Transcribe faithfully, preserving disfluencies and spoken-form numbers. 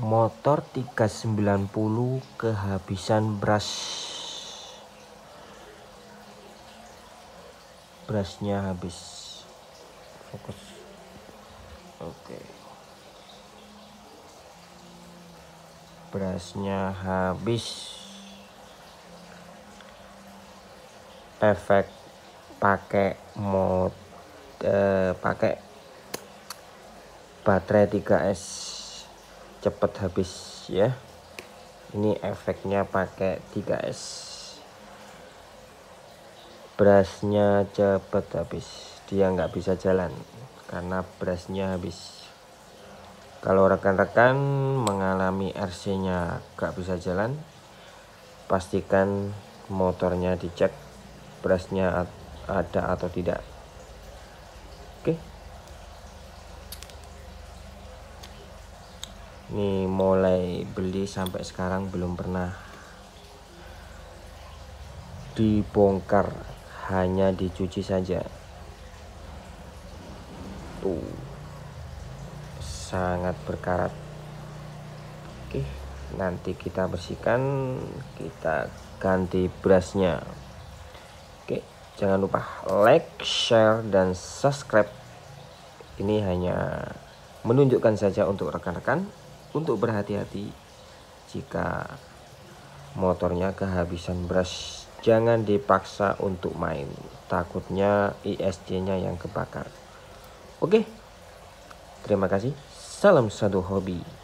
Motor tiga sembilan nol kehabisan brush. Brushnya habis. Fokus. Oke. Brushnya habis. Efek pakai mod eh, pakai baterai tiga S cepet habis ya. Ini efeknya pakai tiga S. Brushnya cepet habis, dia nggak bisa jalan karena brushnya habis. Kalau rekan-rekan mengalami R C nya nggak bisa jalan, pastikan motornya dicek brushnya ada atau tidak. Oke, ini mulai beli sampai sekarang belum pernah dibongkar, hanya dicuci saja. Tuh, sangat berkarat. Oke, nanti kita bersihkan, kita ganti brushnya. Oke, jangan lupa like, share, dan subscribe. Ini hanya menunjukkan saja untuk rekan-rekan untuk berhati-hati jika motornya kehabisan brush. Jangan dipaksa untuk main, takutnya I S C-nya yang kebakar. Oke, terima kasih. Salam satu hobi.